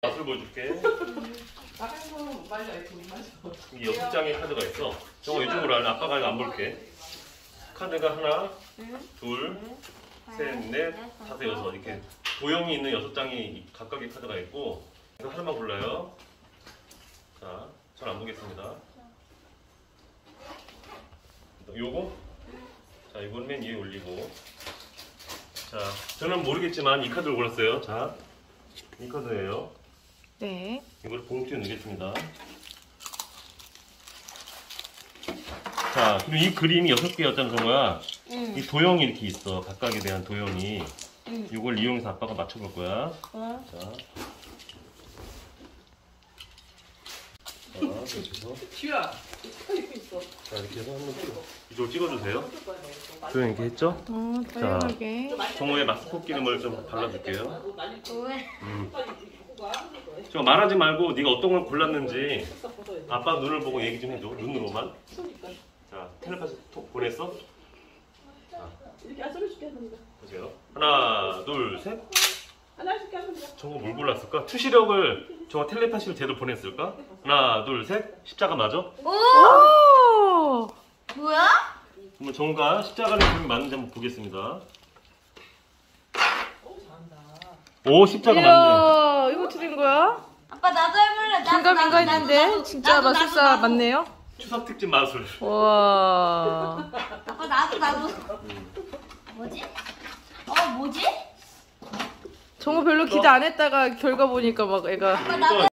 맛을 보여줄게. 아이고 말려 이렇게 마셔. 이 6장의 카드가 있어. 정말 이쪽으로 하면 아빠가 안 볼게. 카드가 하나, 둘, 셋, 넷, 다섯, 여섯 이렇게 도형이 있는 6장이 각각의 카드가 있고 그래서 하나만 골라요. 자, 잘 안 보겠습니다. 요거? 자, 이건 맨 위에 올리고. 자, 저는 모르겠지만 이 카드를 골랐어요. 자, 이 카드예요. 네. 이걸 봉투에 넣겠습니다. 자, 그리고 이 그림이 6개였잖아, 정우야. 이 도형이 이렇게 있어. 각각에 대한 도형이. 이걸 이용해서 아빠가 맞춰볼 거야. 자. 이렇게 해서. 쥐야, 이거 있어. 자, 이렇게 해서 한번 이쪽으로 찍어주세요. 도형 이렇게 했죠? 다양하게. 정우의 마스코트 기름을 좀 발라줄게요. 왜? 저 말하지 말고 네가 어떤 걸 골랐는지 아빠 눈을 보고 얘기 좀 해줘. 눈으로만. 자, 텔레파시 톡 보냈어? 자, 이렇게 안 썰어줄게 합니다. 보세요. 하나, 둘, 셋. 하나 줄게 합니다. 정우 뭘 골랐을까? 투시력을 정우 텔레파시로 제대로 보냈을까? 하나, 둘, 셋. 십자가 맞아? 오! 뭐야? 그러면 정우가 십자가를 그림이 맞는지 한번 보겠습니다. 오 잘한다. 오, 십자가 맞네. 이야, 이거 어떻게 된 거야? 아빠 나도 해볼래. 긴가민가 했는데 진짜 마술사 맞네요? 추석 특집 마술. 와. 아빠 나도. 뭐지? 뭐지? 정우 별로 기대 안 했다가 결과 보니까 막 애가. 아빠 나도.